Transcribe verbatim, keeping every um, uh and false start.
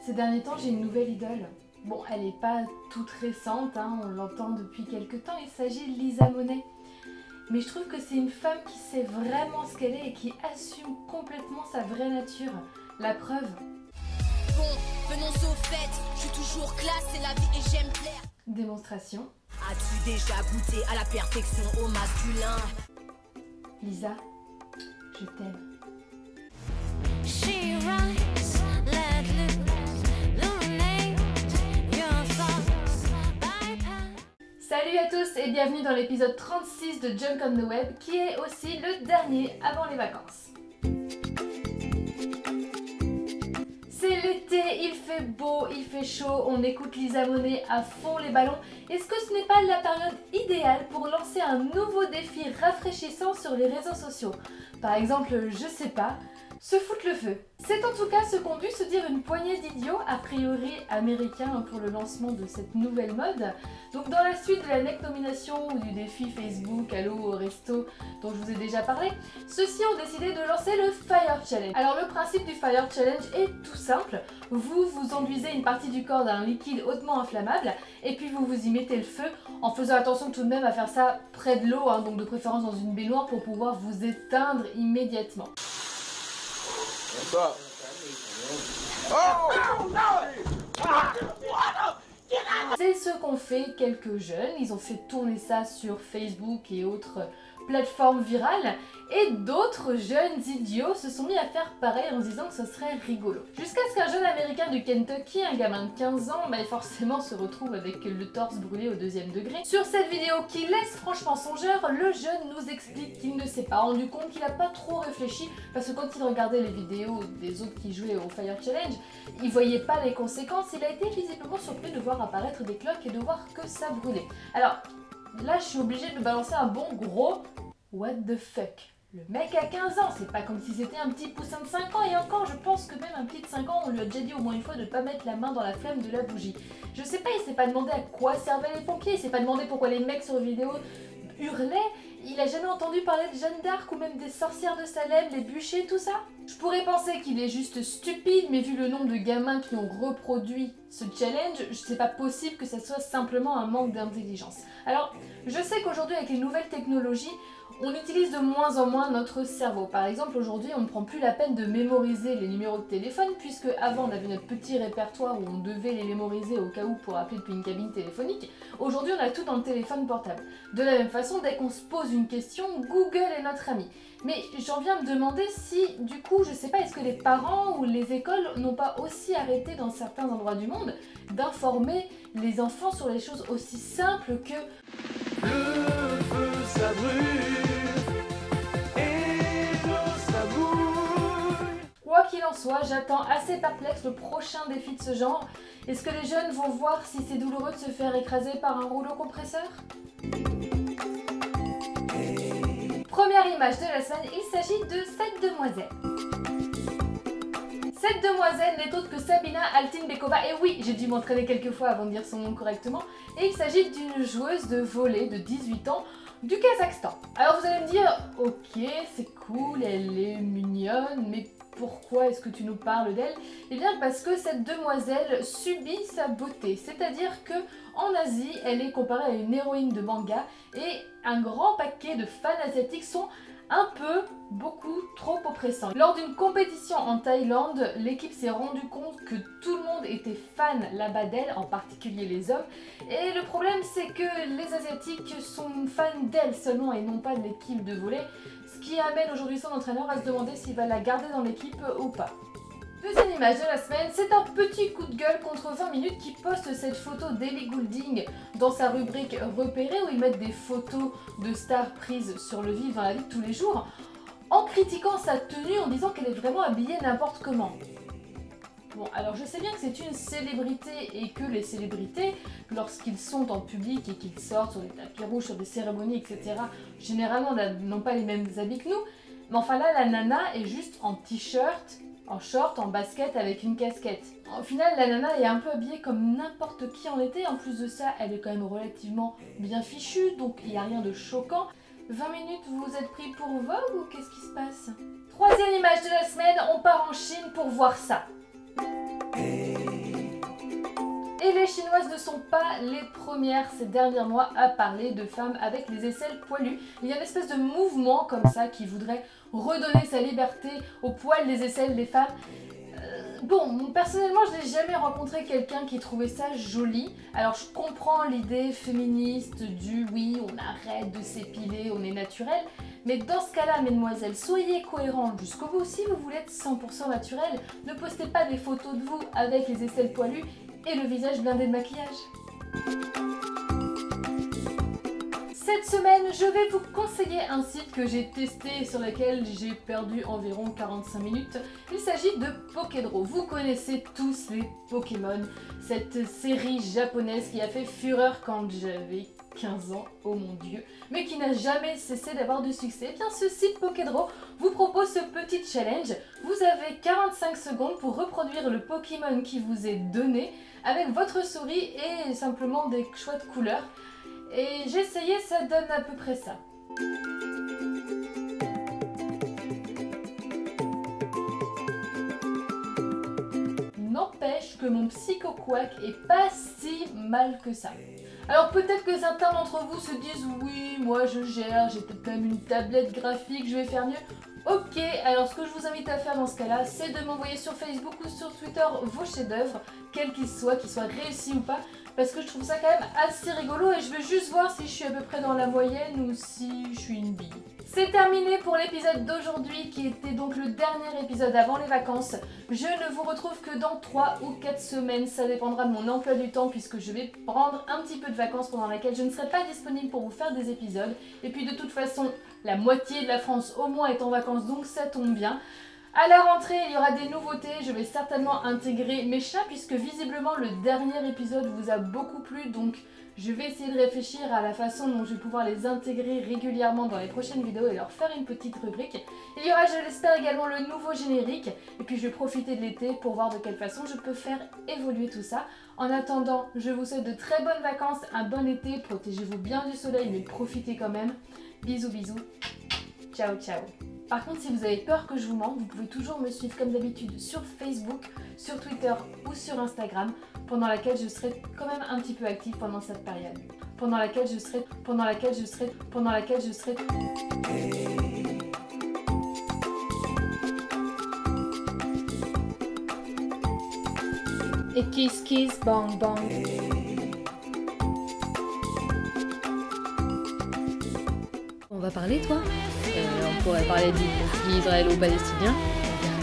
Ces derniers temps, j'ai une nouvelle idole. Bon, elle n'est pas toute récente, hein, on l'entend depuis quelques temps, il s'agit de Lisa Monet. Mais je trouve que c'est une femme qui sait vraiment ce qu'elle est et qui assume complètement sa vraie nature. La preuve. Bon, venons au fait, je suis toujours classe, c'est la vie et j'aime plaire. Démonstration. As-tu déjà goûté à la perfection au masculin? Lisa, je t'aime. Salut à tous et bienvenue dans l'épisode trente-six de Junk on the Web qui est aussi le dernier avant les vacances. C'est l'été, il fait beau, il fait chaud, on écoute Lisa Monet à fond les ballons. Est-ce que ce n'est pas la période idéale pour lancer un nouveau défi rafraîchissant sur les réseaux sociaux? Par exemple, je sais pas, se foutre le feu. C'est en tout cas ce qu'ont dû se dire une poignée d'idiots, a priori américains, pour le lancement de cette nouvelle mode. Donc dans la suite de la N E C nomination ou du défi Facebook Allo au resto dont je vous ai déjà parlé, ceux-ci ont décidé de lancer le Fire Challenge. Alors le principe du Fire Challenge est tout simple. Vous vous enduisez une partie du corps d'un liquide hautement inflammable et puis vous vous y mettez le feu en faisant attention tout de même à faire ça près de l'eau, hein, donc de préférence dans une baignoire pour pouvoir vous éteindre immédiatement. C'est ce qu'ont fait quelques jeunes, ils ont fait tourner ça sur Facebook et autres plateformes virales et d'autres jeunes idiots se sont mis à faire pareil en se disant que ce serait rigolo. Jusqu'à ce qu'un jeune américain du Kentucky, un gamin de quinze ans, bah forcément se retrouve avec le torse brûlé au deuxième degré. Sur cette vidéo qui laisse franchement songeur, le jeune nous explique qu'il ne s'est pas rendu compte, qu'il n'a pas trop réfléchi parce que quand il regardait les vidéos des autres qui jouaient au Fire Challenge, il voyait pas les conséquences, il a été visiblement surpris de voir apparaître des cloques et de voir que ça brûlait. Alors là je suis obligée de balancer un bon gros what the fuck. Le mec a quinze ans, c'est pas comme si c'était un petit poussin de cinq ans, et encore je pense que même un petit de cinq ans on lui a déjà dit au moins une fois de pas mettre la main dans la flamme de la bougie. Je sais pas, il s'est pas demandé à quoi servaient les pompiers, il s'est pas demandé pourquoi les mecs sur vidéo hurlaient, il a jamais entendu parler de Jeanne d'Arc ou même des sorcières de Salem, les bûchers, tout ça. Je pourrais penser qu'il est juste stupide, mais vu le nombre de gamins qui ont reproduit ce challenge, c'est pas possible que ça soit simplement un manque d'intelligence. Alors, je sais qu'aujourd'hui avec les nouvelles technologies, on utilise de moins en moins notre cerveau. Par exemple, aujourd'hui, on ne prend plus la peine de mémoriser les numéros de téléphone, puisque avant on avait notre petit répertoire où on devait les mémoriser au cas où pour appeler depuis une cabine téléphonique. Aujourd'hui, on a tout dans le téléphone portable. De la même façon, dès qu'on se pose une question, Google est notre ami. Mais j'en viens à me demander si, du coup, je sais pas, est-ce que les parents ou les écoles n'ont pas aussi arrêté dans certains endroits du monde d'informer les enfants sur les choses aussi simples que le feu ça brûle et l'eau ça bouille. Quoi qu'il en soit, j'attends assez perplexe le prochain défi de ce genre. Est-ce que les jeunes vont voir si c'est douloureux de se faire écraser par un rouleau compresseur? Première image de la semaine, il s'agit de cette demoiselle. Cette demoiselle n'est autre que Sabina Altinbekova, et oui, j'ai dû m'entraîner quelques fois avant de dire son nom correctement, et il s'agit d'une joueuse de volley de dix-huit ans du Kazakhstan. Alors vous allez me dire, ok, c'est cool, elle est mignonne, mais pourquoi est-ce que tu nous parles d'elle? Eh bien parce que cette demoiselle subit sa beauté, c'est-à-dire que en Asie, elle est comparée à une héroïne de manga et un grand paquet de fans asiatiques sont un peu, beaucoup trop oppressants. Lors d'une compétition en Thaïlande, l'équipe s'est rendu compte que tout le monde était fan là-bas d'elle, en particulier les hommes. Et le problème, c'est que les Asiatiques sont fans d'elle seulement et non pas de l'équipe de volley, ce qui amène aujourd'hui son entraîneur à se demander s'il va la garder dans l'équipe ou pas. Deuxième image de la semaine, c'est un petit coup de gueule contre vingt minutes qui poste cette photo d'Ellie Goulding dans sa rubrique repérée où ils mettent des photos de stars prises sur le vif dans la vie de tous les jours en critiquant sa tenue en disant qu'elle est vraiment habillée n'importe comment. Bon, alors je sais bien que c'est une célébrité et que les célébrités, lorsqu'ils sont en public et qu'ils sortent sur des tapis rouges, sur des cérémonies, et cetera, généralement n'ont pas les mêmes habits que nous, mais enfin là, la nana est juste en t-shirt, en short, en basket avec une casquette. Au final, la nana est un peu habillée comme n'importe qui en été. En plus de ça, elle est quand même relativement bien fichue, donc il n'y a rien de choquant. vingt minutes, vous vous êtes pris pour Vogue ou qu'est-ce qui se passe? Troisième image de la semaine, on part en Chine pour voir ça. Hey. chinoises ne sont pas les premières ces derniers mois à parler de femmes avec les aisselles poilues. Il y a une espèce de mouvement comme ça qui voudrait redonner sa liberté aux poils des aisselles des femmes. Euh, bon, personnellement, je n'ai jamais rencontré quelqu'un qui trouvait ça joli. Alors je comprends l'idée féministe du oui, on arrête de s'épiler, on est naturel. Mais dans ce cas-là, mesdemoiselles, soyez cohérentes jusqu'au bout. Si vous voulez être cent pour cent naturel, ne postez pas des photos de vous avec les aisselles poilues et le visage blindé de maquillage. Cette semaine, je vais vous conseiller un site que j'ai testé et sur lequel j'ai perdu environ quarante-cinq minutes. Il s'agit de Pokédraw. Vous connaissez tous les Pokémon, cette série japonaise qui a fait fureur quand j'avais quinze ans, oh mon dieu, mais qui n'a jamais cessé d'avoir du succès. Eh bien, ce site Pokédraw vous propose ce petit challenge. Vous avez quarante-cinq secondes pour reproduire le Pokémon qui vous est donné avec votre souris et simplement des choix de couleurs. Et j'ai essayé, ça donne à peu près ça. N'empêche que mon Psycho Quack est pas si mal que ça. Alors peut-être que certains d'entre vous se disent oui, moi je gère, j'ai peut-être même une tablette graphique, je vais faire mieux. Ok, alors ce que je vous invite à faire dans ce cas-là, c'est de m'envoyer sur Facebook ou sur Twitter vos chefs-d'œuvre, quels qu'ils soient, qu'ils soient réussis ou pas, parce que je trouve ça quand même assez rigolo et je veux juste voir si je suis à peu près dans la moyenne ou si je suis une bille. C'est terminé pour l'épisode d'aujourd'hui qui était donc le dernier épisode avant les vacances. Je ne vous retrouve que dans trois ou quatre semaines, ça dépendra de mon emploi du temps puisque je vais prendre un petit peu de vacances pendant lesquelles je ne serai pas disponible pour vous faire des épisodes. Et puis de toute façon, la moitié de la France au moins est en vacances donc ça tombe bien. À la rentrée, il y aura des nouveautés, je vais certainement intégrer mes chats puisque visiblement le dernier épisode vous a beaucoup plu, donc je vais essayer de réfléchir à la façon dont je vais pouvoir les intégrer régulièrement dans les prochaines vidéos et leur faire une petite rubrique. Il y aura, je l'espère, également le nouveau générique et puis je vais profiter de l'été pour voir de quelle façon je peux faire évoluer tout ça. En attendant, je vous souhaite de très bonnes vacances, un bon été, protégez-vous bien du soleil mais profitez quand même. Bisous bisous, ciao ciao. Par contre, si vous avez peur que je vous mente, vous pouvez toujours me suivre comme d'habitude sur Facebook, sur Twitter ou sur Instagram, pendant laquelle je serai quand même un petit peu active pendant cette période. Pendant laquelle je serai, pendant laquelle je serai, pendant laquelle je serai... Et kiss kiss bang bang. On va parler, toi euh, On pourrait parler du conflit israélo-palestinien. Quoi ?